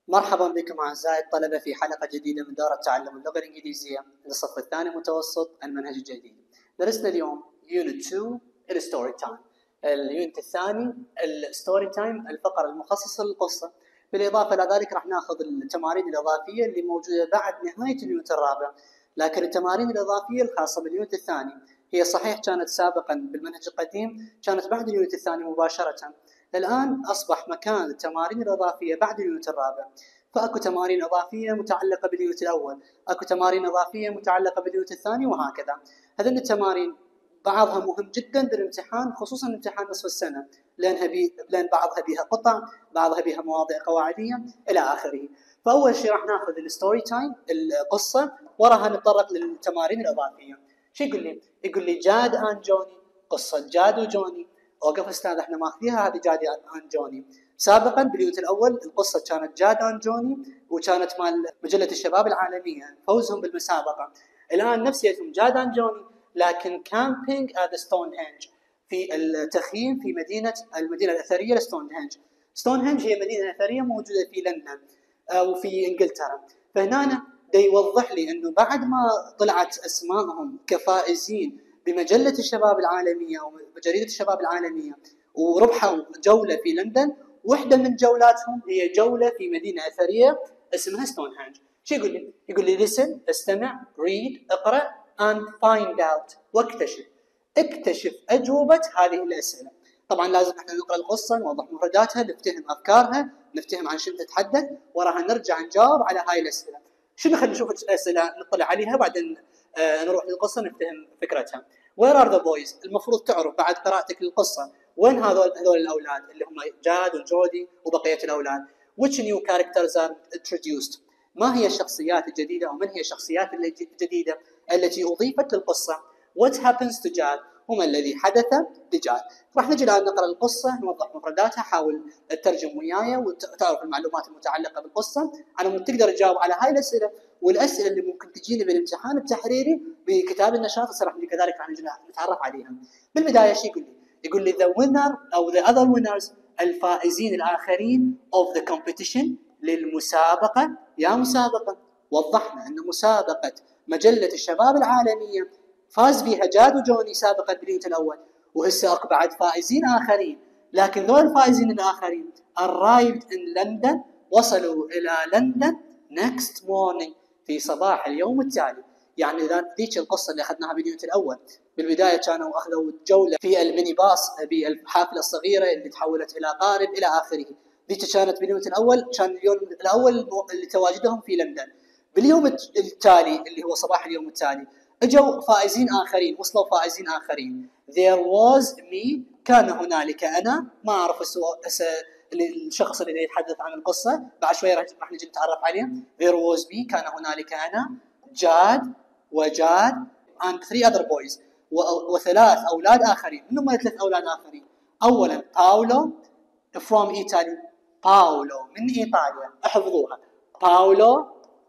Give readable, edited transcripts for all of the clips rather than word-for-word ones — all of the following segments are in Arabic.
مرحبا بكم أعزائي الطلبة في حلقة جديدة من دورة تعلم اللغة الإنجليزية للصف الثاني متوسط المنهج الجديد. درسنا اليوم Unit 2 الستوري تايم. اليونت الثاني الستوري تايم الفقرة المخصصة للقصة. بالإضافة إلى ذلك راح ناخذ التمارين الإضافية اللي موجودة بعد نهاية اليونت الرابع. لكن التمارين الإضافية الخاصة باليونت الثاني هي صحيح كانت سابقا بالمنهج القديم، كانت بعد اليونت الثاني مباشرة. الآن أصبح مكان التمارين الإضافية بعد اليونت الرابع، فأكو تمارين إضافية متعلقة باليونت الأول، أكو تمارين إضافية متعلقة باليونت الثاني، وهكذا. هذين التمارين بعضها مهم جدا بالامتحان، خصوصا امتحان نصف السنة، لأن بعضها بها قطع، بعضها بها مواضيع قواعدية إلى آخره. فأول شيء راح ناخذ الستوري تايم القصة، وراها نتطرق للتمارين الإضافية. شو يقول لي؟ يقول لي جاد آن جوني، قصة جاد وجوني. اوقف استاذ، احنا ماخذيها هذه جاد آن جوني. سابقا باليونت الاول القصه كانت جاد آن جوني، وكانت مال مجله الشباب العالميه فوزهم بالمسابقه. الان نفسيتهم جاد آن جوني، لكن كامبينج ات ستونهنج، في التخييم في المدينه الاثريه لستونهنج. ستونهنج هي مدينه اثريه موجوده في لندن وفي انجلترا. فهنا دا يوضح لي انه بعد ما طلعت اسمائهم كفائزين بمجلة الشباب العالمية وجريدة الشباب العالمية، وربحوا جولة في لندن، واحدة من جولاتهم هي جولة في مدينة أثرية اسمها ستونهنج. شو يقول لي؟ يقول لي listen، استمع، read، اقرأ، and find out، واكتشف. اكتشف أجوبة هذه الأسئلة. طبعا لازم احنا نقرأ القصة، نوضح مفرداتها، نفتهم أفكارها، نفتهم عن شنو تتحدث، وراها نرجع نجاوب على هاي الأسئلة. شنو خلينا نشوف الأسئلة نطلع عليها، بعدين نروح للقصة نفتهم فكرتها. Where are the boys؟ المفروض تعرف بعد قراءتك للقصة وين هذول الأولاد اللي هم جاد وجودي وبقية الأولاد. Which new characters are introduced؟ ما هي الشخصيات الجديدة، أو من هي الشخصيات الجديدة التي أضيفت للقصة؟ What happens to جاد؟ وما الذي حدث لجاد؟ راح نجي الآن نقرأ القصة، نوضح مفرداتها، حاول تترجم وياي وتعرف المعلومات المتعلقة بالقصة على مود تقدر تجاوب على هاي الأسئلة والأسئلة اللي ممكن تجيني بالامتحان التحريري بكتاب النشاط. راح كذلك راح نتعرف عليها. بالبداية شو يقول لي؟ يقول لي the winner أو the other winners، الفائزين الآخرين of the competition، للمسابقة. يا مسابقة، وضحنا أن مسابقة مجلة الشباب العالمية فاز بها جاد وجوني سابقا باليونت الأول، وهسه أكو بعد فائزين آخرين. لكن ذول الفائزين الآخرين arrived in London، وصلوا إلى لندن next morning، في صباح اليوم التالي. يعني ذيك القصة اللي أخذناها باليونت الأول، بالبداية كانوا أخذوا جولة في الميني باص بالحافلة الصغيرة اللي تحولت إلى قارب إلى آخره. ذيك كانت باليونت الأول، كان اليوم الأول اللي تواجدهم في لندن. باليوم التالي اللي هو صباح اليوم التالي اجوا فائزين آخرين، وصلوا فائزين آخرين. There was me، كان هنالك أنا. ما أعرف الشخص اللي يتحدث عن القصة، بعد شوي راح نجي نتعرف عليه. There was me، كان هنالك أنا، جاد وجاد and 3 other boys، وثلاث أولاد آخرين. من هم 3 أولاد آخرين؟ أولا باولو from Italy، باولو من إيطاليا، احفظوها، باولو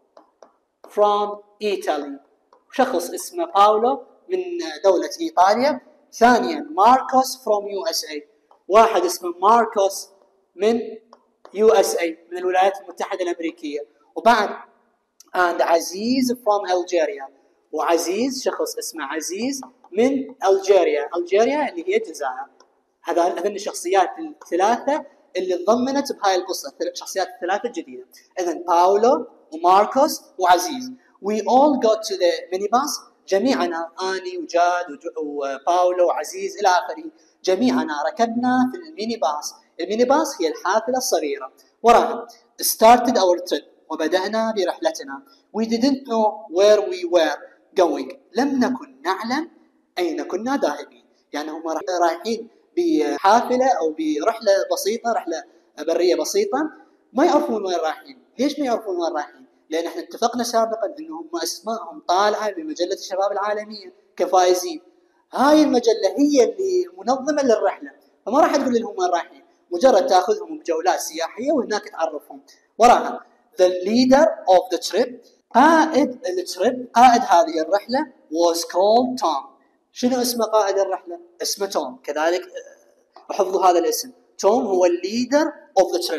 from Italy، شخص اسمه باولو من دولة إيطاليا. ثانيا ماركوس from USA، واحد اسمه ماركوس من USA من الولايات المتحدة الأمريكية. وبعد and عزيز from Algeria، وعزيز شخص اسمه عزيز من ألجيريا اللي هي الجزائر. هذين الشخصيات الثلاثة اللي انضمنت بهاي القصة، الشخصيات الثلاثة الجديدة. إذن باولو وماركوس وعزيز. We all got to the minibus، جميعنا، أني وجاد وباولو وعزيز إلى آخره، جميعنا ركبنا في الميني باص. الميني باص هي الحافلة الصغيرة. وراها started our trip، وبدأنا برحلتنا. We didn't know where we were going، لم نكن نعلم أين كنا ذاهبين. يعني هم رايحين بحافلة أو برحلة بسيطة، رحلة برية بسيطة، ما يعرفون وين رايحين. ليش ما يعرفون وين رايحين؟ لأن احنا اتفقنا سابقا أنهم أسمائهم طالعة بمجلة الشباب العالمية كفائزين. هاي المجلة هي اللي منظمة للرحلة، فما راح تقول لهم وين رايحين، مجرد تأخذهم بجولات سياحية وهناك تعرفهم. وراها the leader of the trip، قائد التريب، قائد هذه الرحلة was called Tom. شنو اسم قائد الرحلة؟ اسمه توم. كذلك حفظوا هذا الاسم. توم هو الليدر of the trip،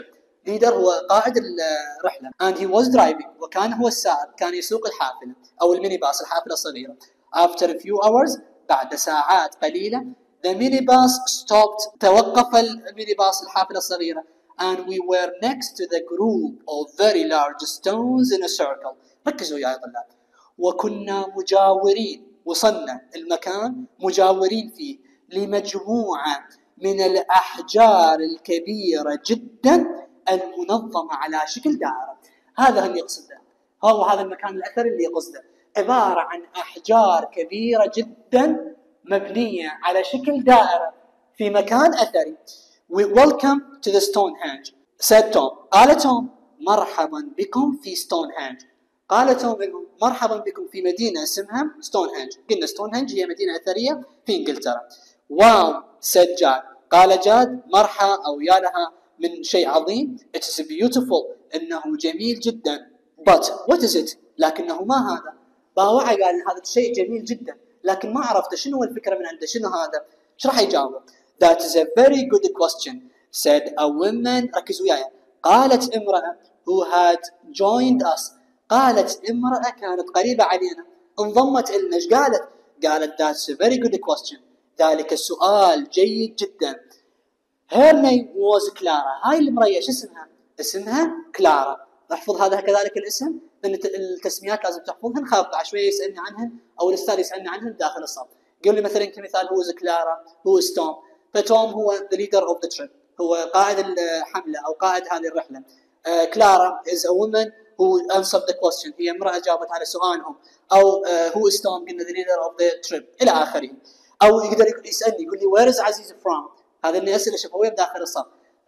leader هو قائد الرحلة. and he was driving وكان هو السائق، كان يسوق الحافلة أو الميني باص، الحافلة الصغيرة. after a few hours بعد ساعات قليلة the minibus stopped توقف الميني باص الحافلة الصغيرة and we were next to the group of very large stones in a circle. ركزوا يا طلاب. وكنا مجاورين، وصلنا المكان مجاورين فيه لمجموعة من الأحجار الكبيرة جدا المنظمة على شكل دائرة. هذا اللي يقصده، هذا المكان الأثري اللي يقصده، عبارة عن أحجار كبيرة جدا مبنية على شكل دائرة في مكان أثري. We welcome to the Stonehenge said Tom. قال توم مرحبا بكم في ستونهنج. قال توم مرحبا بكم في مدينة اسمها ستونهنج. قلنا ستونهنج هي مدينة أثرية في إنجلترا. واو said جاد. قال جاد مرحى أو يا لها من شيء عظيم. It is beautiful إنه جميل جدا. But what is it؟ لكنه ما هذا؟ باوعى قال هذا الشيء جميل جدا لكن ما عرفت شنو الفكرة من عنده، شنو هذا؟ ايش راح يجاوب؟ That is a very good question said a woman. ركزوا وياي. قالت امرأة who had joined us. قالت امرأة كانت قريبة علينا انضمت إلنا. ايش قالت؟ قالت that's a very good question. ذلك السؤال جيد جدا. Her name was Clara. هاي المرأة ايش اسمها؟ اسمها كلارا. احفظ هذا كذلك الاسم، لأن التسميات لازم تحفظهن، خاف شوية يسألني عنهن أو الأستاذ يسألني عنهن داخل الصف. قل لي مثلا كمثال هو كلارا، هو توم. فتوم هو the leader of the trip، هو قائد الحملة أو قائد هذه الرحلة. كلارا is a woman who answered the question. هي امرأة جاوبت على سؤالهم. أو who is Tom قلنا the leader of the trip إلى آخره. أو يقدر يسألني يقول لي where is عزيز from. هذا اللي أسئلة شفوية بداخل الصف.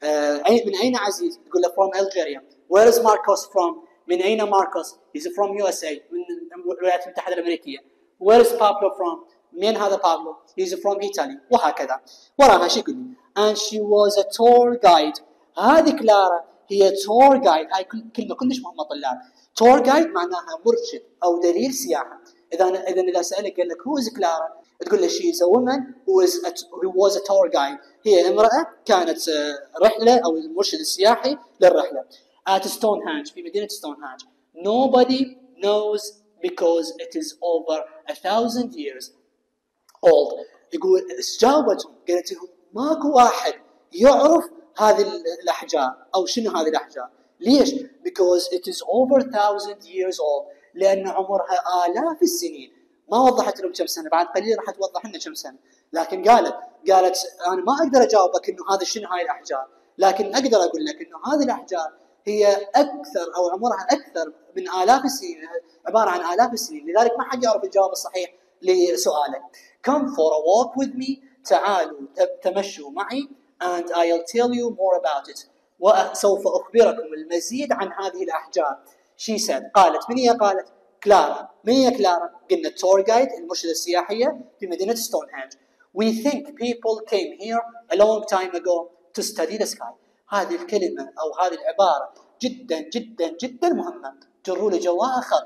من أين عزيز؟ تقول له from Algeria. Where is Marcos from؟ من أين ماركوس؟ he's from USA من الولايات المتحدة الأمريكية. Where is Pablo from؟ من هذا بابلو؟ he's from Italy. وهكذا. وراها شو يقول لي؟ and she was a tour guide. هذه كلارا هي tour guide. هاي كلمة كلش مهمة طلاب. tour guide معناها مرشد أو دليل سياحة. إذا سألك قال لك who is كلارا؟ تقول له she is a woman who was a tour guide. هي امرأة كانت رحلة أو المرشد السياحي للرحلة. at Stonehenge في مدينة Stonehenge. Nobody knows because it is over 1,000 years old. يقول جاوبتهم قالت لهم ماكو واحد يعرف هذه الأحجار أو شنو هذه الأحجار. ليش؟ because it is over 1,000 years old. لأن عمرها آلاف السنين. ما وضحت لهم كم سنة، بعد قليل راح توضح لنا كم سنة. لكن قالت أنا ما أقدر أجاوبك إنه هذا شنو هاي الأحجار، لكن أقدر أقول لك إنه هذه الأحجار هي أكثر أو عمرها أكثر من آلاف السنين، عبارة عن آلاف السنين. لذلك ما حد يعرف الجواب الصحيح لسؤالك. Come for a walk with me. تعالوا تمشوا معي. And I'll tell you more about it. وسوف أخبركم المزيد عن هذه الأحجار. She said. قالت. من هي قالت؟ كلارا. من هي كلارا؟ قلنا tour guide المرشدة السياحية في مدينة ستونهنج. We think people came here a long time ago to study the sky. هذه الكلمة أو هذه العبارة جدا جدا جدا مهمة. جروا لي جواها خط.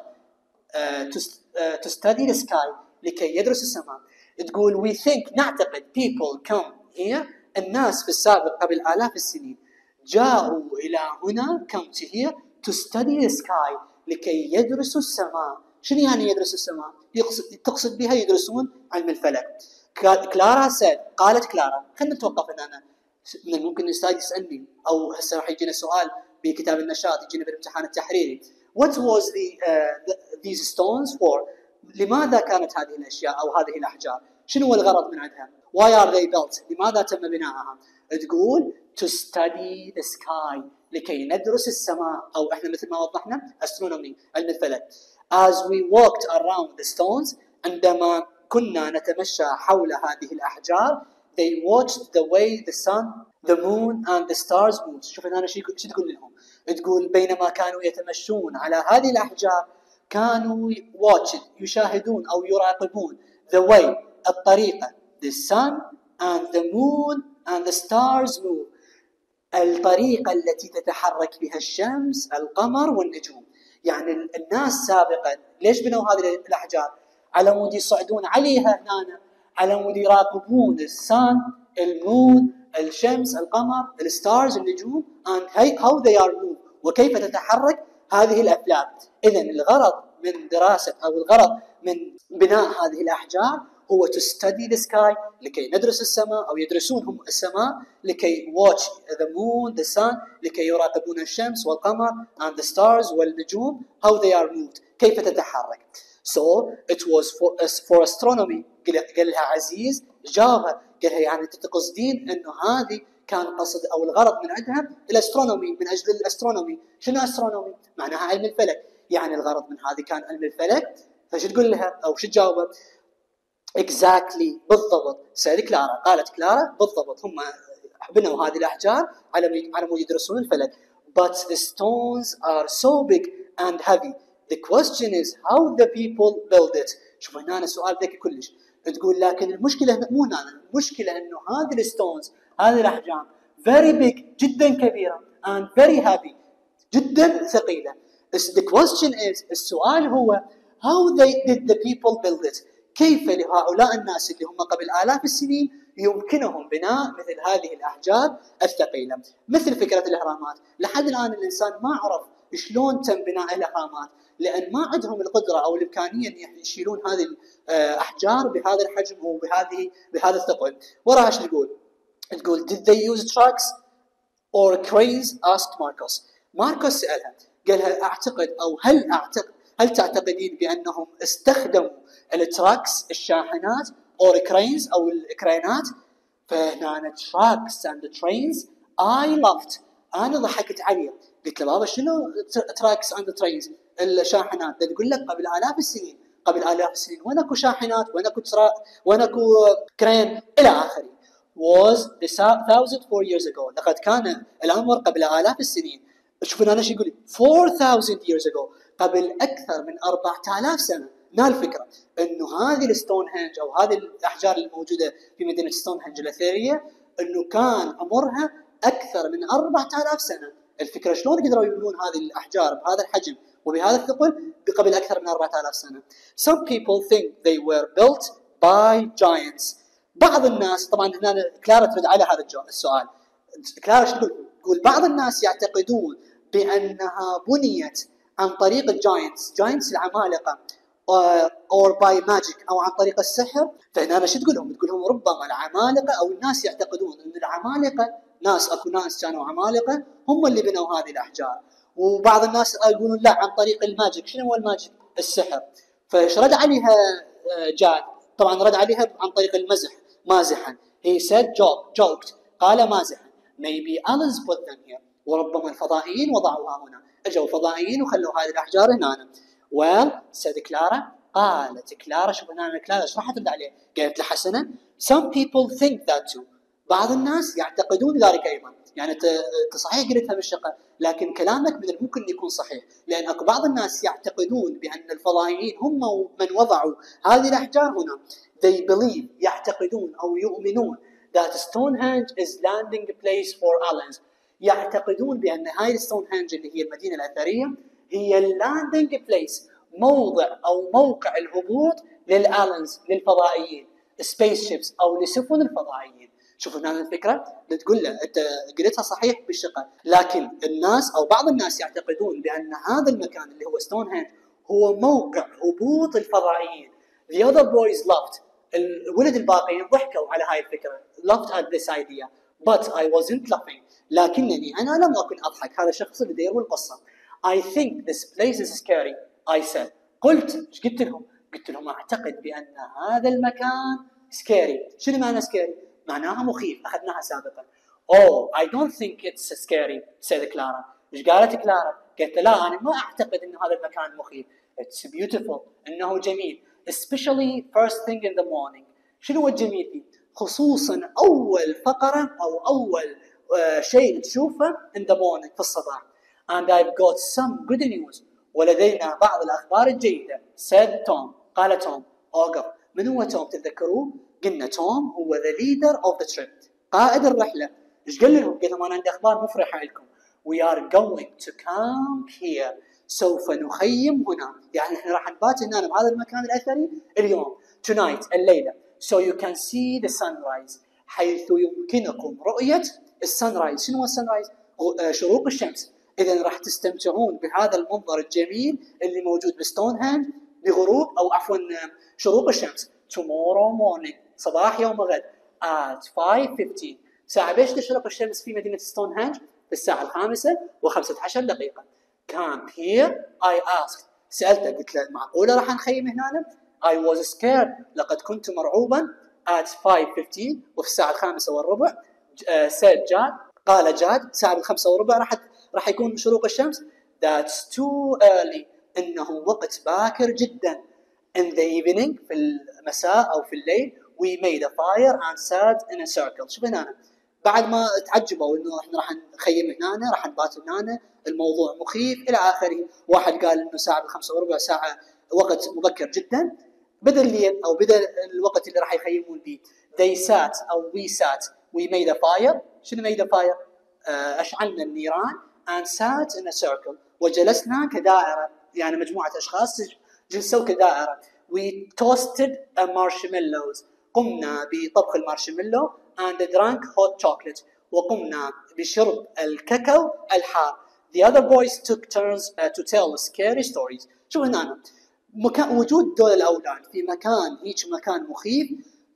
To study the sky لكي يدرس السماء. تقول we think نعتقد people come here الناس في السابق قبل آلاف السنين جاءوا إلى هنا come to here to study the sky لكي يدرسوا السماء. شنو يعني يدرسوا السماء؟ تقصد بها يدرسون علم الفلك. كلارا said. قالت كلارا. خلينا نتوقف هنا. من ممكن الأستاذ يسألني أو هسه راح يجينا سؤال بكتاب النشاط يجينا بالامتحان التحريري. What was these stones for؟ لماذا كانت هذه الأشياء أو هذه الأحجار؟ شنو هو الغرض من عندها؟ Why are they built؟ لماذا تم بناءها؟ تقول to study the sky لكي ندرس السماء أو إحنا مثل ما وضحنا astronomy علم الفلك. As we walked around the stones عندما كنا نتمشى حول هذه الأحجار they watched the way the sun, the moon and the stars moved. شوف أنا شو تقول لهم؟ تقول بينما كانوا يتمشون على هذه الأحجار كانوا يشاهدون أو يراقبون the way الطريقة the sun and the moon and the stars move. الطريقة التي تتحرك بها الشمس القمر والنجوم. يعني الناس سابقا ليش بنوا هذه الأحجار؟ على مود يصعدون عليها هنا، على مود يراقبون السان المون الشمس، القمر، الستارز، النجوم and how they are moved وكيف تتحرك هذه الأفلاك. إذا الغرض من دراسة أو الغرض من بناء هذه الأحجار هو to study the sky لكي ندرس السماء أو يدرسون هم السماء لكي watch the moon, the sun لكي يراقبون الشمس والقمر and the stars والنجوم how they are moved كيف تتحرك. So it was for astronomy. قال لها عزيز جاوبها قال لها يعني تقصدين انه هذه كان قصد او الغرض من عندها الاسترونومي من اجل الاسترونومي. شنو استرونومي؟ معناها علم الفلك. يعني الغرض من هذه كان علم الفلك. فشو تقول لها او شو تجاوبها؟ exactly بالضبط. سأل كلارا قالت كلارا بالضبط هم بنوا هذه الاحجار على مود يدرسون الفلك. But the stones are so big and heavy. The question is how the people build it. شوف هنا السؤال ذكي كلش. تقول لكن المشكلة مو هنا، المشكلة إنه هذه الستونز هذه الأحجام very big جدا كبيرة and very heavy جدا ثقيلة. The question is السؤال هو how did the people build it. كيف لهؤلاء الناس اللي هم قبل آلاف السنين يمكنهم بناء مثل هذه الأحجار الثقيلة. مثل فكرة الأهرامات. لحد الآن الإنسان ما عرف شلون تم بناء الأهرامات لأن ما عندهم القدرة أو الإمكانية أن يشيلون هذه الأحجار بهذا الحجم بهذا الثقل. وراها ايش تقول did they use trucks or cranes asked ماركوس سألها قالها أعتقد أو هل تعتقدين بأنهم استخدموا التراكس الشاحنات or cranes أو الكرينات. فهنا trucks and trains I laughed. أنا ضحكت عليه قلت له بابا شنو trucks and trains الشاحنات. تقول لك قبل آلاف السنين وين اكو شاحنات وين اكو كرين إلى آخره. was 1,004 years ago. لقد كان الأمر قبل آلاف السنين. شوفنا أنا شو يقول 4,000 years ago قبل أكثر من 4,000 سنة. هنا الفكرة إنه هذه الستونهنج أو هذه الأحجار الموجودة في مدينة ستونهنج الأثرية إنه كان عمرها أكثر من 4,000 سنة. الفكرة شلون قدروا يبنون هذه الأحجار بهذا الحجم وبهذا الثقل قبل أكثر من 4,000 سنة. Some people think they were built by giants. بعض الناس طبعا هنا كلارا ترد على هذا السؤال. كلارا شو تقول بعض الناس يعتقدون بأنها بنيت عن طريق الجاينتس العمالقة or by magic أو عن طريق السحر. فهنا أنا شو تقول لهم ربما العمالقة أو الناس يعتقدون أن العمالقة اكو ناس كانوا عمالقة هم اللي بنوا هذه الأحجار. وبعض الناس يقولون لا عن طريق الماجيك. شنو هو الماجيك؟ السحر. فايش رد عليها جاد؟ طبعا رد عليها عن طريق المزح مازحا. He said joked قال مازحا maybe aliens put them here. وربما الفضائيين وضعوها هنا. اجوا فضائيين وخلوا هذه الأحجار هنا. well said كلارا. قالت كلارا شوف هنا كلارا ايش راح ترد عليه؟ قالت له حسنا some people think that too. بعض الناس يعتقدون ذلك أيضا. يعني أنت صحيح قلتها بالشقة لكن كلامك من الممكن يكون صحيح لأن أكو بعض الناس يعتقدون بأن الفضائيين هم من وضعوا هذه الأحجار هنا. They believe يعتقدون أو يؤمنون that Stonehenge is landing place for aliens. يعتقدون بأن هاي Stonehenge اللي هي المدينة الأثرية هي landing place موضع أو موقع الهبوط للaliens للفضائيين space ships أو لسفن الفضائيين. شوفوا هنا الفكرة تقول له أنت قلتها صحيح بالشقة لكن الناس أو بعض الناس يعتقدون بأن هذا المكان اللي هو ستونهنج هو موقع هبوط الفضائيين. The other boys laughed. الولد الباقيين ضحكوا على هاي الفكرة. laughed at this idea but I wasn't laughing. لكنني أنا لم أكن أضحك. هذا الشخص اللي يروي القصة. I think this place is scary. I said. قلت قلت لهم أعتقد بأن هذا المكان scary. شنو معنى scary؟ معناها مخيف. أخذناها سابقا. Oh I don't think it's scary said كلارا. إيش قالت كلارا؟ قالت لا أنا ما أعتقد إن هذا المكان مخيف. It's beautiful. إنه جميل. Especially first thing in the morning. شنو هو الجميل فيه؟ خصوصا أول فقرة أو أول شيء تشوفه in the morning في الصباح. And I've got some good news. ولدينا بعض الأخبار الجيدة. said Tom. قال توم. أوقف. من هو توم تتذكروه؟ قلنا توم هو the leader of the trip. قائد الرحلة. إيش قال لهم؟ قال لهم أنا عندي أخبار مفرحة لكم. We are going to camp here. سوف نخيم هنا. يعني إحنا راح نبات هنا بهذا المكان الأثري اليوم. Tonight الليلة. So you can see the sunrise. حيث يمكنكم رؤية السانرايز. شنو هو السانرايز؟ شروق الشمس. إذا راح تستمتعون بهذا المنظر الجميل اللي موجود بستونهنج بغروب أو عفوا شروق الشمس. tomorrow morning صباح يوم غد at 5:15. ساعة بيش تشرق الشمس في مدينة ستونهنج؟ في الساعة 5:15. Camp here, I asked. سألته قلت له معقولة راح نخيم هنا؟ I was scared. لقد كنت مرعوبا. at 5:15 وفي الساعة 5:15. said جاد. قال جاد ساعة 5:15 راح يكون شروق الشمس. That's too early. إنه وقت باكر جدا. In the evening في المساء أو في الليل we made a fire and sat in a circle. شوف هنا بعد ما تعجبوا إنه إحنا راح نخيم هنا راح نبات هنا الموضوع مخيف إلى آخره. واحد قال إنه ساعة 5:15 ساعة وقت مبكر جدا. بدأ الليل أو بدأ الوقت اللي راح يخيمون فيه. They sat أو we sat we made a fire. شنو made a fire؟ أشعلنا النيران and sat in a circle وجلسنا كدائرة يعني مجموعة أشخاص جلسوا كدائرة. We toasted a marshmallows. قمنا بطبخ المارشميلو and drank hot chocolate. وقمنا بشرب الكاكاو الحار. The other boys took turns to tell scary stories. شوف هنا مكان وجود دول الأولاد في مكان هيك مكان مخيف.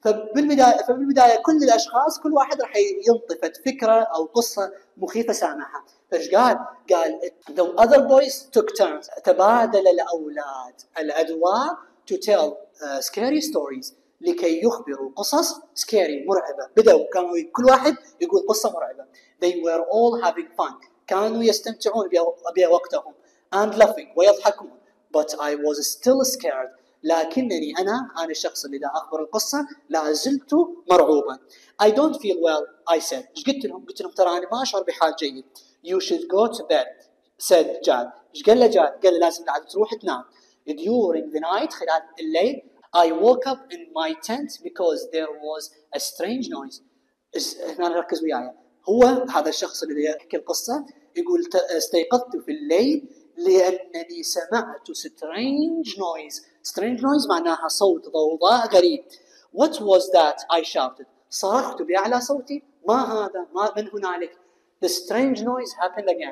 فبالبداية كل الأشخاص كل واحد راح ينطفت فكرة أو قصة مخيفة سامعها. فإيش قال the other boys took turns. تبادل الأولاد الأدوار to tell scary stories لكي يخبروا قصص scary مرعبة. بدأوا كانوا كل واحد يقول قصة مرعبة. They were all having fun. كانوا يستمتعون بوقتهم and laughing ويضحكون. But I was still scared. لكنني أنا الشخص اللي دا أخبر القصة لا زلت مرعوبا. I don't feel well, I said. إيش قلت لهم ترى أنا ما أشعر بحال جيد. You should go to bed, said جاد. إيش قال له جاد؟ قال له لازم تروح تنام. During the night خلال الليل I woke up in my tent because there was a strange noise. هنا ركز وياي. هو هذا الشخص اللي يحكي القصة يقول استيقظت في الليل لأنني سمعت strange noise. Strange noise معناها صوت ضوضاء غريب. What was that? I shouted. صرخت بأعلى صوتي. ما هذا؟ من هنالك؟ The strange noise happened again.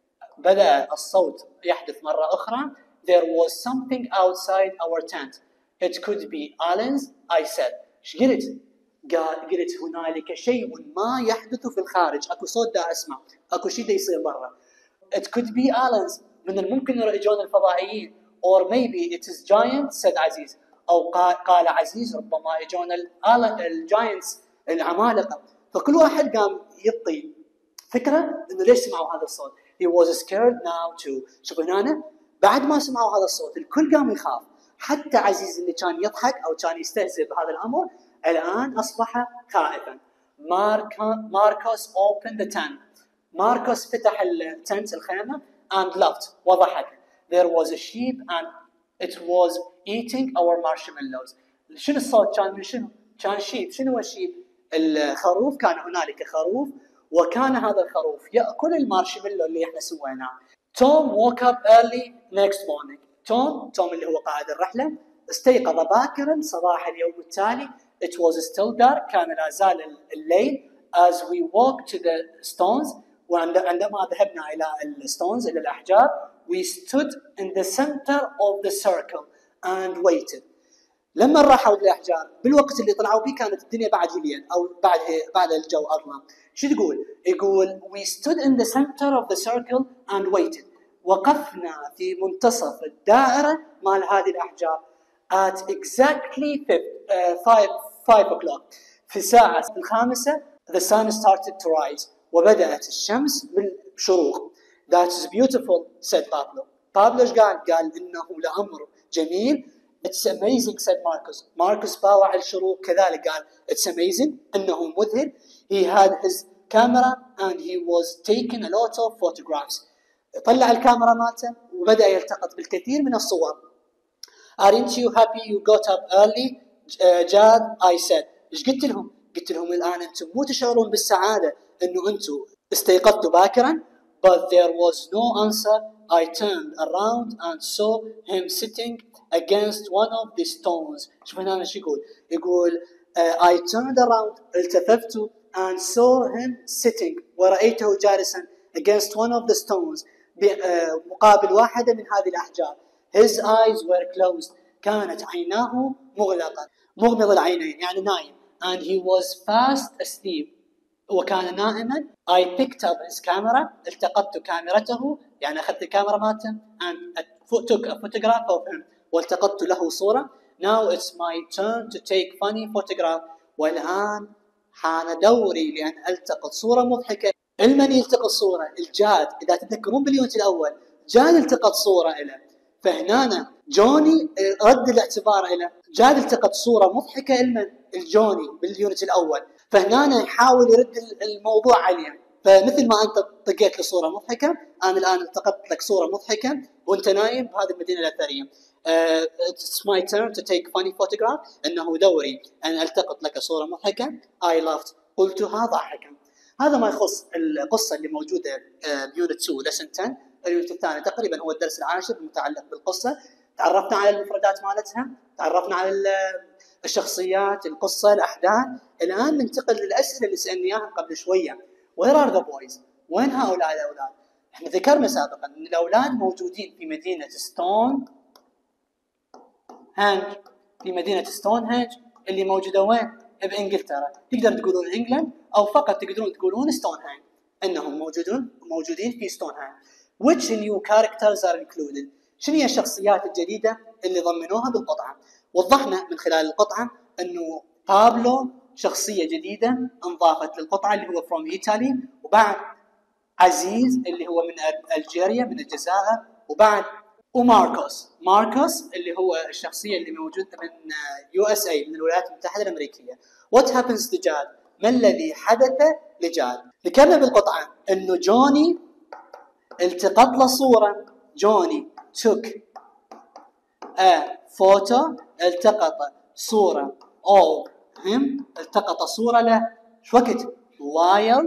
بدأ الصوت يحدث مرة أخرى. There was something outside our tent. It could be aliens, I said. إيش قلت؟ قلت هنالك شيء ما يحدث في الخارج. أكو صوت دا أسمع. أكو شيء دا يصير برا. It could be aliens. من الممكن يجون الفضائيين. Or maybe it is giants, said عزيز. أو قال عزيز ربما يجون الجاينتس العمالقة. فكل واحد قام يعطي فكرة إنه ليش سمعوا هذا الصوت. He was scared now too. شوف هنا بعد ما سمعوا هذا الصوت الكل قام يخاف. حتى عزيز اللي كان يضحك أو كان يستهزئ بهذا الأمر الآن أصبح خائفا. Marcus opened the tent. ماركوس فتح التنت الخيمة and laughed وضحك. There was a sheep and it was eating our marshmallows. شنو الصوت كان من شنو؟ كان sheep. شنو هو sheep؟ الخروف. كان هنالك خروف وكان هذا الخروف يأكل المارشميلو اللي احنا سويناه. Tom woke up early next morning. توم اللي هو قائد الرحلة استيقظ باكرا صباح اليوم التالي. It was still dark. كان لا زال الليل. As we walked to the stones. وعندما ذهبنا إلى الستونز إلى الأحجار. We stood in the center of the circle and waited. لما راحوا للأحجار بالوقت اللي طلعوا به كانت الدنيا بعد ليل أو بعد الجو أظلم. شو يقول we stood in the center of the circle and waited. وقفنا في منتصف الدائرة مال هذه الأحجار at exactly 5 o'clock. في الساعة 5 the sun started to rise. وبدأت الشمس بالشروق. That is beautiful, said Pablo. Pablo إيش قال إنه لأمر جميل. It's amazing, said Marcus. Marcus باوع الشروق كذلك قال it's amazing إنه مذهل. He had his camera and he was taking a lot of photographs. طلع الكاميرا مالته وبدأ يلتقط بالكثير من الصور. Aren't you happy you got up early, Jad? I said. إيش قلت لهم الآن أنتم مو تشعرون بالسعادة إنه أنتم استيقظتوا باكرا. But there was no answer. I turned around and saw him sitting against one of the stones. شوف هنا ايش يقول I turned around التفت and saw him sitting ورأيته جالسا against one of the stones مقابل واحدة من هذه الأحجار. His eyes were closed كانت عيناه مغلقة مغمض العينين يعني نايم. And he was fast asleep وكان نائما. I picked up his camera التقطت كاميرته يعني أخذت الكاميرا مالته and took a photograph of him والتقطت له صورة. Now it's my turn to take funny photograph والآن حان دوري لأن ألتقط صورة مضحكة. المن يلتقط صورة؟ الجاد. إذا تذكرون باليونت الأول جاد التقط صورة إله، فهنا جوني رد الاعتبار إله. جاد التقط صورة مضحكة المن؟ الجوني باليونت الأول، فهنا يحاول يرد الموضوع عليه. فمثل ما أنت طقيت لي صورة مضحكة أنا الآن التقطت لك صورة مضحكة وأنت نايم بهذه المدينة الأثرية. It's my turn to take funny photograph إنه دوري أن ألتقط لك صورة مضحكة. I laughed قلتها ضاحكا. هذا ما يخص القصة اللي موجودة بيونت 2 lesson 10. اليونت الثاني تقريبا هو الدرس العاشر المتعلق بالقصة. تعرفنا على المفردات مالتها، تعرفنا على الشخصيات، القصة، الأحداث. الآن ننتقل للأسئلة اللي سألني إياها قبل شوية. Where are the boys؟ وين هؤلاء الأولاد؟ احنا ذكرنا سابقا أن الأولاد موجودين في مدينة ستون هانج. في مدينة ستون هانج اللي موجودة وين؟ بإنجلترا. تقدر تقولون إنجلند أو فقط تقدرون تقولون ستون هانج. إنهم موجودين في ستون هانج. Which new characters are included؟ شنو هي الشخصيات الجديدة اللي ضمنوها بالقطعة؟ وضحنا من خلال القطعة أنه بابلو شخصية جديدة انضافت للقطعة اللي هو from Italy، وبعد عزيز اللي هو من ألجيريا من الجزائر، وبعد ماركوس اللي هو الشخصية اللي موجودة من USA من الولايات المتحدة الأمريكية. What happens to جاد؟ ما الذي حدث لجاد؟ ذكرنا بالقطعة أنه جوني التقط له صورة. جوني took a photo التقط صورة of him التقط صورة له شو وقت؟ while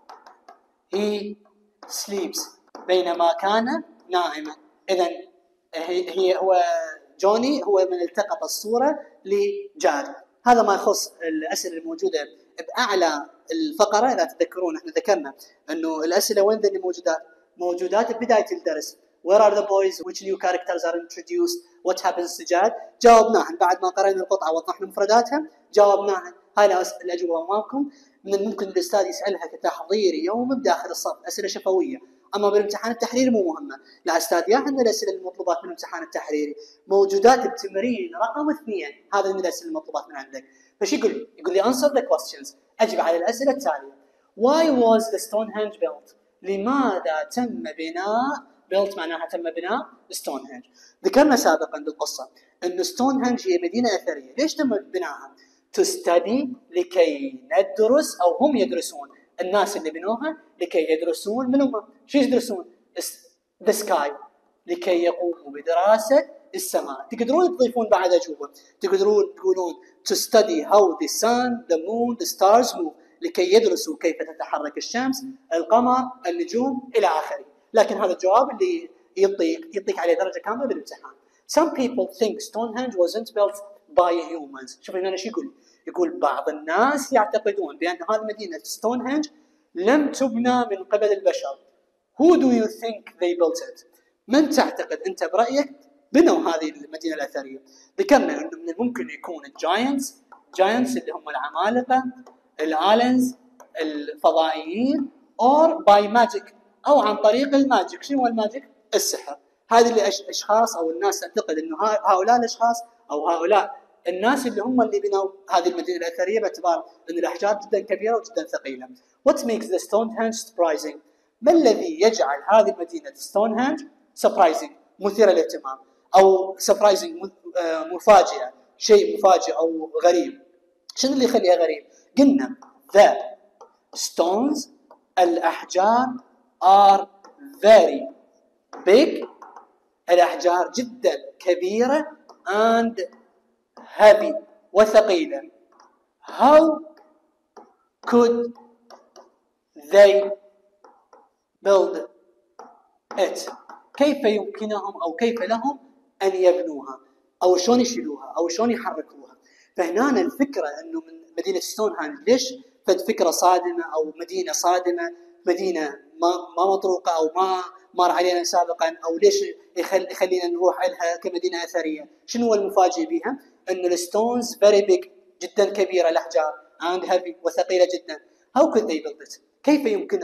he sleeps بينما كان نائما. إذن هو جوني هو من التقط الصورة لجاد. هذا ما يخص الأسئلة الموجودة بأعلى الفقرة. إذا تذكرون احنا ذكرنا أنه الأسئلة وين ذي موجودات ببداية الدرس. Where are the boys? Which new characters are introduced? What happens to جاد؟ جاوبناهن بعد ما قرأنا القطعة وضحنا مفرداتها جاوبناهن. هاي الأجوبة أمامكم. من الممكن الأستاذ يسألها كتحضير يوم بداخل الصف، أسئلة شفوية. أما بالامتحان التحريري مو مهمة. لا أستاذ يا عندنا الأسئلة المطلوبات من الامتحان التحريري موجودات بتمرين رقم 2. هذا من الأسئلة المطلوبات من عندك. فش يقول لي answer the questions. أجب على الأسئلة التالية. Why was the Stonehenge built؟ لماذا تم بناء built معناها تم بناء ستونهنج. ذكرنا سابقا بالقصة أن ستونهنج هي مدينة أثرية. ليش تم بناءها؟ to study لكي ندرس أو هم يدرسون. الناس اللي بنوها لكي يدرسون من هم؟ شو يدرسون؟ the sky لكي يقوموا بدراسة السماء. تقدرون تضيفون بعد أجوبة. تقدرون تقولون to study how the sun, the moon, the stars move لكي يدرسوا كيف تتحرك الشمس، القمر، النجوم إلى آخره. لكن هذا الجواب اللي يعطيك عليه درجة كاملة بالامتحان. Some people think Stonehenge wasn't built by humans. شوف هنا شو يقول بعض الناس يعتقدون بأن هذه مدينة ستونهنج لم تبنى من قبل البشر. Who do you think they built it؟ من تعتقد أنت برأيك بنوا هذه المدينة الأثرية؟ ذكرنا أنه من الممكن يكون الجاينتس اللي هم العمالقة، الالينز الفضائيين، or by magic أو عن طريق الماجيك. شنو هو الماجيك؟ السحر. هذه الأشخاص أو الناس تعتقد أنه هؤلاء الأشخاص أو هؤلاء الناس اللي بنوا هذه المدينة الأثرية باعتبار أن الأحجار جدا كبيرة وجدا ثقيلة. What makes the Stonehenge surprising؟ ما الذي يجعل هذه المدينة Stonehenge surprising مثيرة للاهتمام أو surprising مفاجئة، شيء مفاجئ أو غريب؟ شنو اللي يخليها غريب؟ قلنا the stones الأحجار are very big الأحجار جدا كبيرة and heavy وثقيلة. How could they build it؟ كيف يمكنهم أو كيف لهم أن يبنوها أو شلون يشيلوها أو شلون يحركوها؟ فهنا الفكره انه من مدينه ستونهنج ليش فكره صادمه او مدينه صادمه، مدينه ما مطروقه او ما مر علينا سابقا، او ليش يخلينا نروح لها كمدينه اثريه. شنو هو المفاجئ بها؟ انه الستونز فيري بيج، جدا كبيره الاحجار، and heavy وثقيله جدا. how could they build it؟ كيف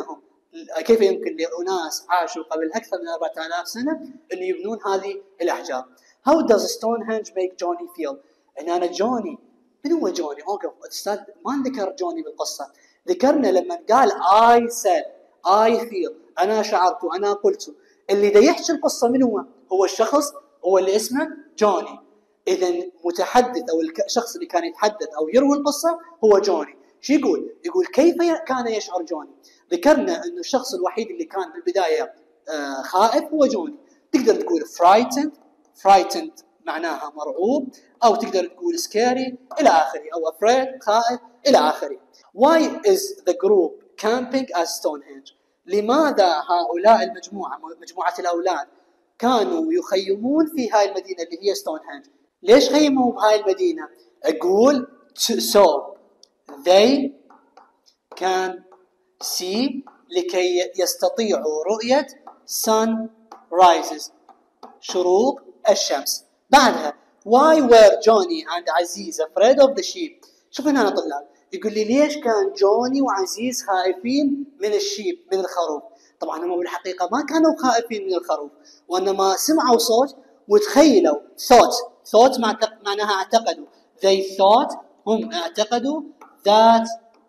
يمكن لأناس عاشوا قبل أكثر من 4000 سنة أن يبنون هذه الأحجار؟ How does Stonehenge make Johnny feel؟ أنا جوني، من هو جوني؟ أوقف أستاذ، ما ذكر جوني بالقصة. ذكرنا لما قال I said I feel، أنا شعرت وأنا قلت. اللي دا يحكي القصة من هو؟ هو الشخص، هو اللي اسمه جوني. إذن متحدث أو الشخص اللي كان يتحدث أو يروي القصة هو جوني. شو يقول؟ يقول كيف كان يشعر جوني؟ ذكرنا أنه الشخص الوحيد اللي كان بالبداية خائف هو جوني. تقدر تقول frightened معناها مرعوب، أو تقدر تقول scary إلى آخره، أو afraid خائف إلى آخره. Why is the group camping at Stonehenge؟ لماذا هؤلاء مجموعة الأولاد كانوا يخيمون في هاي المدينة اللي هي ستونهنج؟ ليش خيموا بهاي المدينة؟ أقول so they can see، لكي يستطيعوا رؤية sunrises، شروق الشمس. بعدها why were Johnny and عزيز afraid of the sheep؟ شوف هنا طلاب، يقول لي ليش كان جوني وعزيز خائفين من الشيب، من الخروف؟ طبعا هم بالحقيقة ما كانوا خائفين من الخروف، وإنما سمعوا صوت وتخيلوا thought معناها اعتقدوا. they thought، هم اعتقدوا that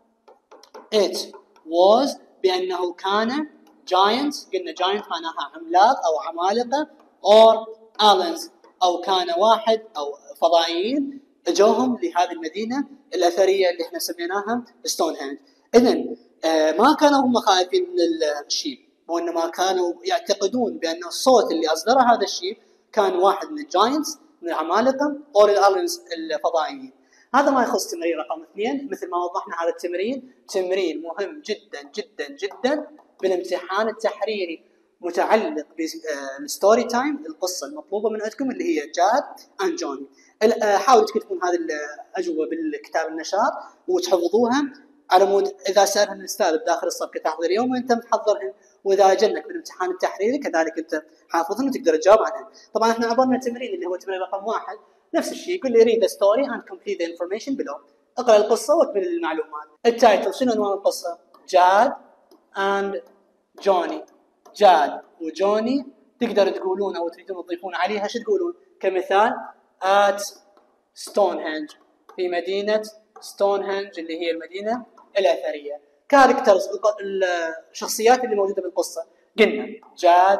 it was، بأنه كان giant، قلنا giant معناها عملاق أو عمالقة، or aliens، أو كان واحد أو فضائيين اجوهم لهذه المدينة الأثرية اللي احنا سميناها ستونهنج. إذن ما كانوا هم خائفين من الشيب، وإنما كانوا يعتقدون بأن الصوت اللي أصدره هذا الشيب كان واحد من الجاينتس، من العمالقة، أو الألينز الفضائيين. هذا ما يخص تمرين رقم 2. مثل ما وضحنا هذا التمرين تمرين مهم جدا جدا جدا بالامتحان التحريري، متعلق بالستوري تايم، القصة المطلوبة من عندكم اللي هي جاد أند جوني. حاولوا تكتبون هذه الأجوبة بالكتاب النشاط وتحفظوها، على مود إذا سألهم الأستاذ بداخل الصف كتحضير يوم وأنت محضرهم، وإذا جنك بالامتحان التحريري كذلك أنت حافظهم وتقدر تجاوب عنهم. طبعا احنا عبرنا تمرين اللي هو تمرين رقم 1 نفس الشيء، يقول لي read the story and complete the information below، اقرأ القصة واكمل المعلومات. التايتل شنو عنوان القصة؟ جاد and جوني. جاد وجوني تقدر تقولون أو تريدون تضيفون عليها شو تقولون؟ كمثال at Stonehenge، في مدينة ستونهنج اللي هي المدينة الأثرية. كاركترز، الشخصيات اللي موجودة بالقصة، قلنا جاد،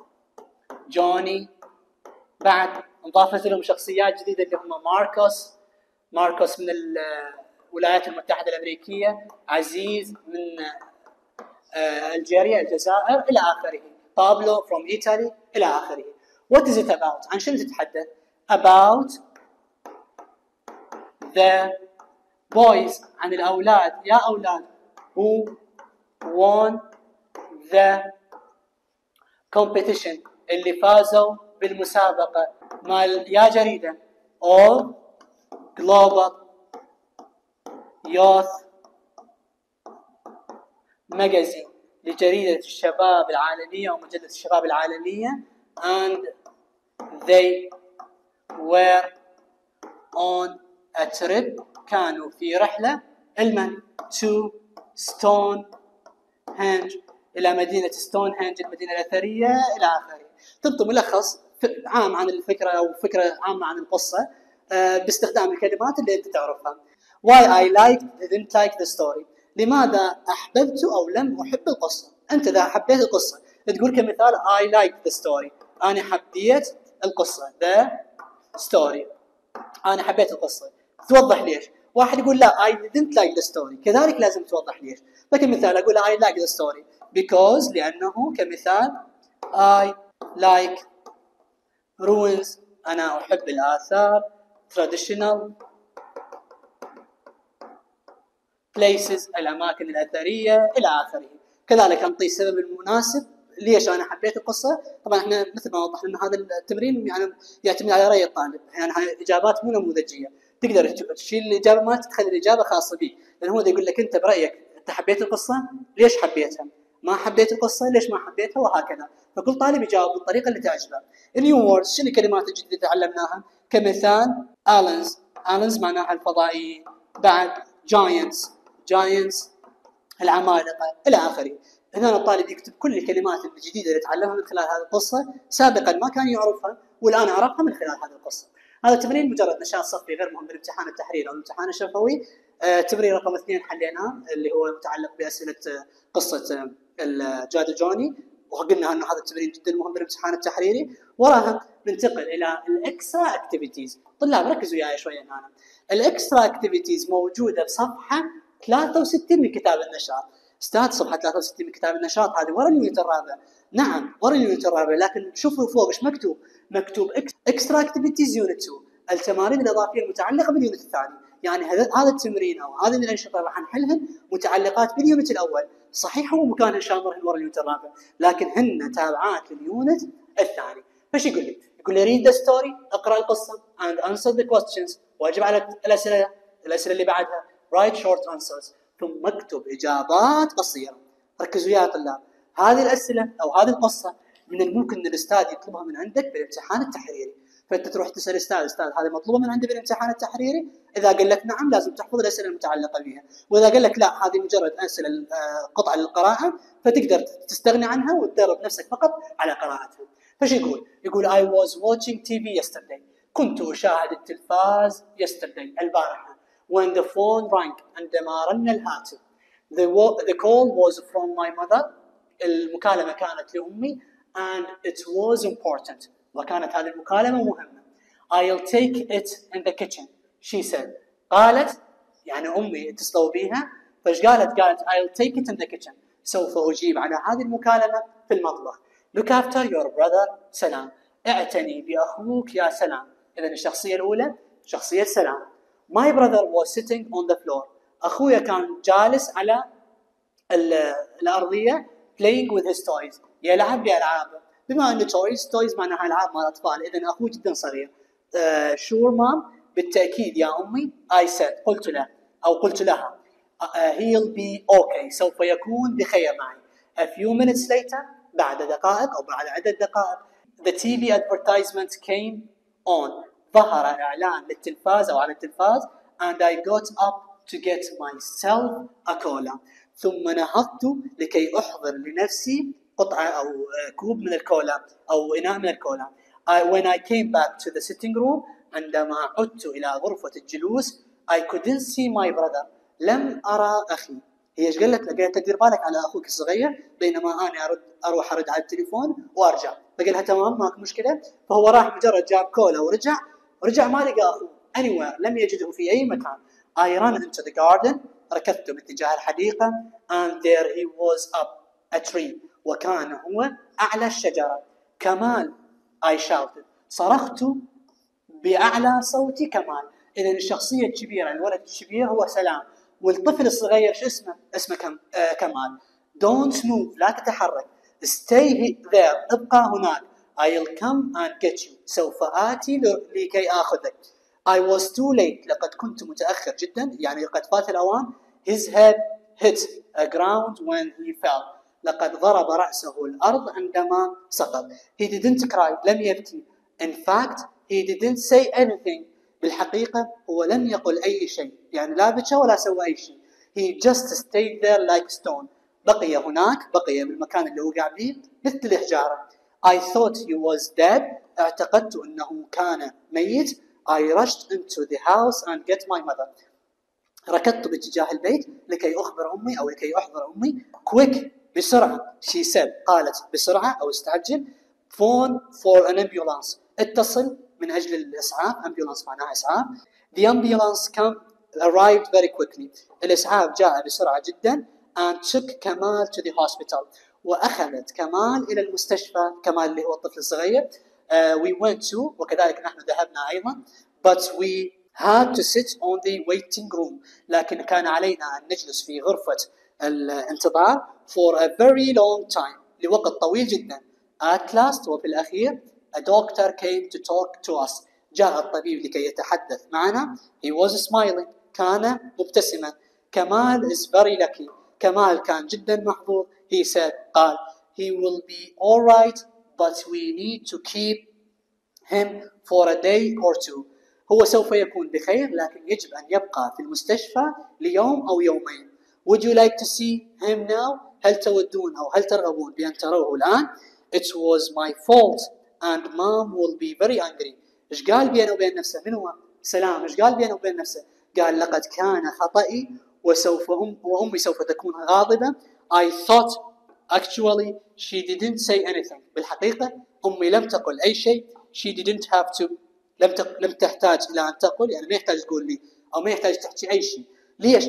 جوني، بعد انضافت لهم شخصيات جديدة اللي هم ماركوس من الولايات المتحدة الأمريكية، عزيز من الجزائر إلى آخره، بابلو from Italy إلى آخره. What is it about؟ عن شنو تتحدث؟ About the boys، عن الأولاد، يا أولاد who won the competition، اللي فازوا بالمسابقة مال يا جريدة of global youth magazine، لجريدة الشباب العالمية ومجلة الشباب العالمية، and they were on a trip، كانوا في رحلة المن to Stonehenge، إلى مدينة ستونهنج المدينة الأثرية إلى آخره. تبطي ملخص عام عن الفكرة أو فكرة عامة عن القصة باستخدام الكلمات اللي أنت تعرفها. Why I didn't like the story، لماذا أحببت أو لم أحب القصة؟ أنت إذا حبيت القصة تقول كمثال I liked the story، أنا حبيت القصة، the story، أنا حبيت القصة. توضح ليش. واحد يقول لا I didn't like the story، كذلك لازم توضح ليش. فكمثال أقول I like the story because، لأنه كمثال I like ruins، أنا أحب الآثار، traditional places، الأماكن الأثرية إلى آخره. كذلك أنطي السبب المناسب ليش أنا حبيت القصة. طبعا احنا مثل ما وضحنا أن هذا التمرين يعني يعتمد على رأي الطالب، يعني إجابات مو نموذجية، تقدر تشيل الإجابة ما تخلي الإجابة خاصة بي، لأن هو يقول لك أنت برأيك أنت حبيت القصة ليش حبيتها؟ ما حبيت القصة ليش ما حبيتها؟ وهكذا. فكل طالب يجاوب بالطريقة اللي تعجبه. النيو ووردز شنو الكلمات الجديدة اللي تعلمناها؟ كمثال aliens معناها الفضائيين، بعد giants العمالقة إلى آخره. هنا الطالب يكتب كل الكلمات الجديدة اللي تعلمها من خلال هذه القصة، سابقا ما كان يعرفها والآن عرفها من خلال هذه القصة. هذا التمرين مجرد نشاط صفي غير مهم بالامتحان التحريري أو الامتحان الشفوي. تمرين رقم 2 حليناه اللي هو متعلق بأسئلة قصة الجاد جوني، وقلنا أنه هذا التمرين جدا مهم بالامتحان التحريري. وراها ننتقل إلى الإكسترا أكتيفيتيز. طلاب ركزوا وياي شوية هنا. الإكسترا أكتيفيتيز موجودة بصفحة 63 من كتاب النشاط. استاذ صفحة 63 من كتاب النشاط هذه ورا اليونت الرابع. نعم ورا اليونت الرابع، لكن شوفوا فوق ايش مكتوب؟ مكتوب اكسترا اكتيفيتيز يونت 2، التمارين الاضافيه المتعلقه باليونت الثاني. يعني هذا التمرين او هذه الانشطه راح نحلهن متعلقات باليونت الاول. صحيح هو مكانها شامرهن ورا اليونت الرابع، لكن هن تابعات لليونت الثاني. فايش يقول لي؟ يقول لي read the story، اقرا القصه and answer the questions، واجب على الاسئله اللي بعدها write short answers، ثم اكتب اجابات قصيره. ركزوا يا طلاب، هذه الاسئله او هذه القصه من الممكن ان الاستاذ يطلبها من عندك بالامتحان التحريري. فانت تروح تسال استاذ هذه مطلوبه من عندي بالامتحان التحريري؟ اذا قال لك نعم لازم تحفظ الاسئله المتعلقه بها، واذا قال لك لا هذه مجرد اسئله قطعه للقراءه فتقدر تستغني عنها وتدرب نفسك فقط على قراءتها. فايش يقول؟ يقول I was watching TV yesterday، كنت اشاهد التلفاز yesterday البارحه. when the phone rang، عندما رن الهاتف. the call was from my mother، المكالمة كانت لأمي. and it was important، وكانت هذه المكالمة مهمة. I'll take it in the kitchen she said، قالت يعني أمي اتصلوا بيها، فايش قالت؟ I'll take it in the kitchen، سوف أجيب على هذه المكالمة في المطبخ. look after your brother سلام، اعتني بأخوك يا سلام. إذن الشخصية الأولى شخصية سلام. My brother was sitting on the floor، أخويا كان جالس على الأرضية playing with his toys، يلعب بألعابه. بما أن toys معناها ألعاب مال أطفال، إذن أخوه جدا صغير. sure mom، بالتأكيد يا أمي. I said، قلت لها he'll be okay، سوف يكون بخير معي. a few minutes later، بعد دقائق أو بعد عدة دقائق. the TV advertisement came on، ظهر إعلان للتلفاز أو على التلفاز. and I got up to get myself a cola، ثم نهضت لكي أحضر لنفسي قطعة أو كوب من الكولا أو إناء من الكولا. when I came back to the sitting room، عندما عدت إلى غرفة الجلوس. I couldn't see my brother، لم أرى أخي. هي ايش قالت؟ لقيت تدير بالك على أخوك الصغير، بينما أنا أروح أرد على التليفون وأرجع. فقالها تمام ماك مشكلة. فهو راح مجرد جاب كولا ورجع ما لقى أخوه anywhere، لم يجده في أي مكان. I ran into the garden، ركضت باتجاه الحديقة. and there he was up a tree، وكان هو أعلى الشجرة. كمال I shouted، صرخت بأعلى صوتي كمال. إذن الشخصية الكبيرة الولد الكبير هو سلام، والطفل الصغير شو اسمه كمال. don't move، لا تتحرك. stay there، ابقى هناك. I'll come and get you، سوف آتي لكي آخذك. I was too late، لقد كنت متأخر جدا، يعني قد فات الأوان. his head hit the ground when he fell، لقد ضرب رأسه الأرض عندما سقط. he didn't cry، لم يبكي. in fact he didn't say anything، بالحقيقة هو لم يقل أي شيء، يعني لا بكى ولا سوى أي شيء. he just stayed there like stone، بقي هناك، بقي بالمكان اللي وقع به مثل الحجارة. I thought he was dead، اعتقدت أنه كان ميت. I rushed into the house and get my mother، ركضت باتجاه البيت لكي أخبر أمي أو لكي أحضر أمي. quick، بسرعة. she said، قالت بسرعة أو استعجل. phone for an ambulance، اتصل من أجل الإسعاف. ambulance معناها إسعاف. the ambulance arrived very quickly، الإسعاف جاء بسرعة جدا. and took كمال to the hospital، وأخذت كمال إلى المستشفى. كمال اللي هو الطفل الصغير. we went to، وكذلك نحن ذهبنا أيضا. but we had to sit on the waiting room، لكن كان علينا أن نجلس في غرفة الانتظار for a very long time، لوقت طويل جدا. at last، وفي الأخير a doctor came to talk to us، جاء الطبيب لكي يتحدث معنا. He was smiling. كان مبتسما. كمال is very lucky. كمال كان جدا محظوظ. He said قال he will be alright but we need to keep him for a day or two. هو سوف يكون بخير لكن يجب أن يبقى في المستشفى ليوم أو يومين. Would you like to see him now? هل تودون أو هل ترغبون بأن تروه الآن؟ It was my fault and mom will be very angry. إيش قال بينه وبين نفسه؟ من هو؟ سلام. إيش قال بينه وبين نفسه؟ قال لقد كان خطئي وأمي سوف تكون غاضبة. I thought actually she didn't say anything. بالحقيقة أمي لم تقل أي شيء. She didn't have to. لم تحتاج إلى أن تقل، يعني ما يحتاج تقول لي أو ما يحتاج تحكي أي شيء. ليش؟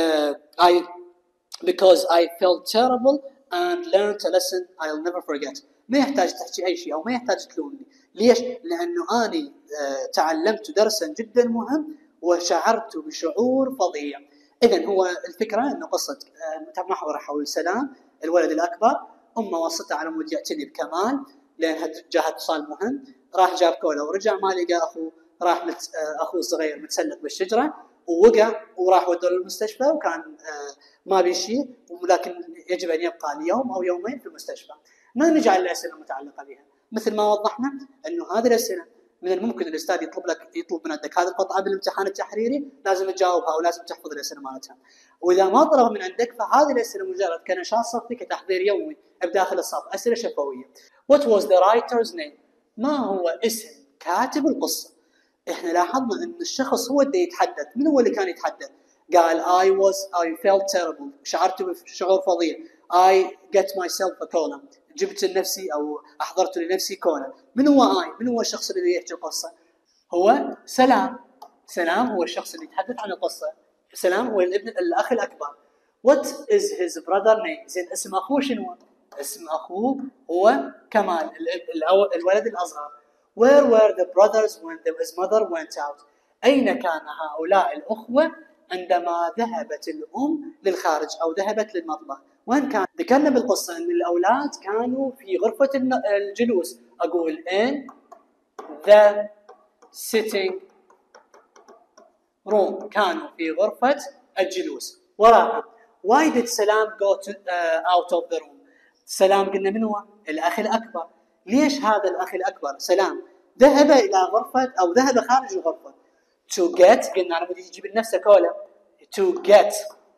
Because I felt terrible and learned a lesson I'll never forget. ما يحتاج تحكي أي شيء أو ما يحتاج تلومني. ليش؟ لأنه أنا تعلمت درسا جدا مهم وشعرت بشعور فظيع. إذن هو الفكرة أنه قصة محور حول سلام الولد الأكبر. أمه وصته على مود يعتني بكمال لأنها جاها اتصال مهم. راح جاب كولا ورجع ما لقى أخوه. راح أخوه الصغير متسلق بالشجرة ووقع وراح ودوه للمستشفى وكان ما بيشيء ولكن يجب أن يبقى اليوم أو يومين في المستشفى. ما نجعل الأسئلة المتعلقة بها مثل ما وضحنا أنه هذه الأسئلة من الممكن الأستاذ يطلب من عندك هذه القطعة بالامتحان التحريري لازم تجاوبها ولازم تحفظ الأسئلة مالتها. وإذا ما طلب من عندك فهذه الأسئلة مجرد كنشاط صفي كتحضير يومي بداخل الصف، أسئلة شفوية. What was the writer's name؟ ما هو اسم كاتب القصة؟ إحنا لاحظنا أن الشخص هو اللي يتحدث. من هو اللي كان يتحدث؟ قال I felt terrible. شعرت بشعور فظيع. I get myself a cola. جبت لنفسي أو أحضرت لنفسي كولا. من هو من هو الشخص اللي يحكي القصة؟ هو سلام. سلام هو الشخص اللي يتحدث عن القصة. سلام هو الأخ الأكبر. What is his brother name؟ زين اسم أخوه شنو؟ اسم أخوه هو كمال الولد الأصغر. Where were the brothers when his mother went out؟ أين كان هؤلاء الأخوة عندما ذهبت الأم للخارج أو ذهبت للمطبخ؟ وين كان؟ ذكرنا بالقصة أن الأولاد كانوا في غرفة الجلوس. أقول in the sitting room. كانوا في غرفة الجلوس. وراها why did سلام go out of the room؟ سلام قلنا من هو؟ الأخ الأكبر. ليش هذا الأخ الأكبر سلام ذهب إلى غرفة أو ذهب خارج الغرفة؟ to get قلنا أنا بدي يجيب لنفسه كولا. to get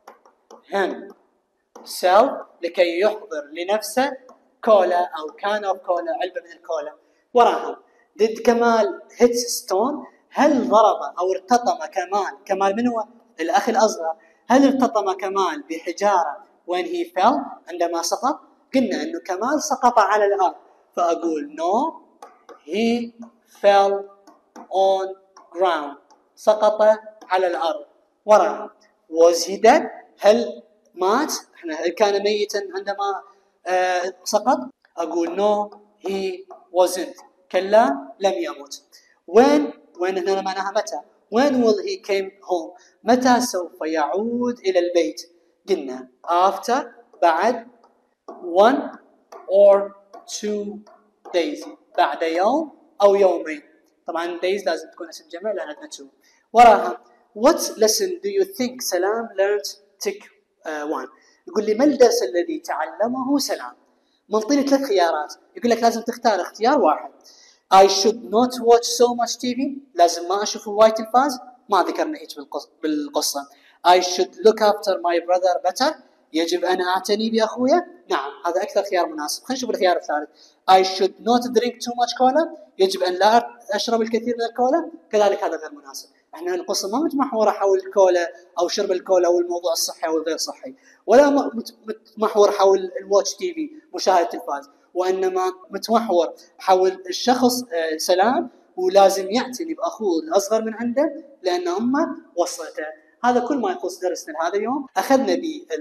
himself لكي يحضر لنفسه كولا أو كان أو كولا علبة من الكولا. وراها did كمال hit stone؟ هل ضرب أو ارتطم كمال من هو؟ الأخ الأصغر. هل ارتطم كمال بحجارة when he fell عندما سقط؟ قلنا أنه كمال سقط على الأرض فأقول no he fell on ground. سقط على الأرض. وراها was he dead؟ هل مات؟ هل كان ميتا عندما سقط؟ أقول no he wasn't. كلا لم يمت. when هنا معناها متى؟ when will he came home؟ متى سوف يعود إلى البيت؟ قلنا after بعد 1 or 2 days بعد يوم أو يومين. طبعا days لازم تكون اسم جمع لأن عندنا 2. وراها what lesson do you think سلام learned tick 1؟ يقول لي ما الدرس الذي تعلمه سلام؟ منطيني 3 خيارات. يقول لك لازم تختار اختيار واحد. I should not watch so much TV. لازم ما أشوف وايد تلفاز. ما ذكرنا هيك بالقصة. I should look after my brother better. يجب أن أعتني بأخويا. نعم هذا أكثر خيار مناسب. خلينا نشوف الخيار الثالث. I should not drink too much cola. يجب أن لا أشرب الكثير من الكولا. كذلك هذا غير مناسب. احنا القصة ما متمحورة حول الكولا أو شرب الكولا أو الموضوع الصحي أو الغير صحي، ولا متمحور حول الواتش تي في مشاهدة التلفاز، وإنما متمحور حول الشخص سلام ولازم يعتني بأخوه الأصغر من عنده لأن أمه وصلته. هذا كل ما يخص درسنا لهذا اليوم. أخذنا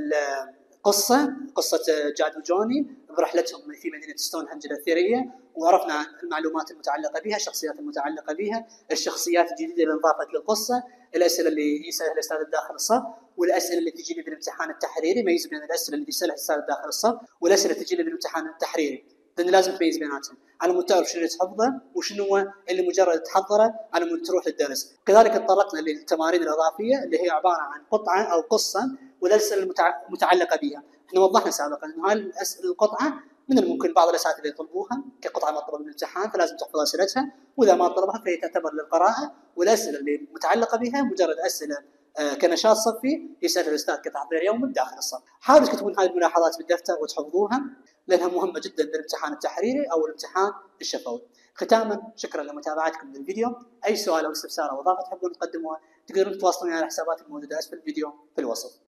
قصة جاد وجوني برحلتهم في مدينة ستونهنج الأثيرية، وعرفنا المعلومات المتعلقة بها، الشخصيات المتعلقة بها، الشخصيات الجديدة اللي انضافت للقصة، الأسئلة اللي يسألها الأستاذ داخل الصف، والأسئلة اللي تجي لي بالامتحان التحريري. ميز بين الأسئلة اللي يسألها الأستاذ داخل الصف والأسئلة اللي تجي لي بالامتحان التحريري. لان لازم تميز بيناتهم، على مود تعرف شنو اللي تحفظه وشنو اللي مجرد تحضره على مود تروح للدرس. كذلك تطرقنا للتمارين الاضافيه اللي هي عباره عن قطعه او قصه والاسئله المتعلقه بها. احنا وضحنا سابقا انه هاي القطعه من الممكن بعض الاساتذه يطلبوها كقطعه مطلوبه من الامتحان، فلازم تحفظ اسئلتها، واذا ما طلبها فهي تعتبر للقراءه، والاسئله اللي متعلقه بها مجرد اسئله كنشاط صفي يسال الاستاذ كتحضير يومي داخل الصف. حاولوا تكتبون هذه الملاحظات بالدفتر وتحفظوها لانها مهمه جدا للامتحان التحريري او الامتحان الشفوي. ختاما شكرا لمتابعتكم للفيديو. اي سؤال او استفسار او اضافه تحبون تقدموها تقدرون تتواصلون على الحسابات الموجوده اسفل الفيديو في الوصف.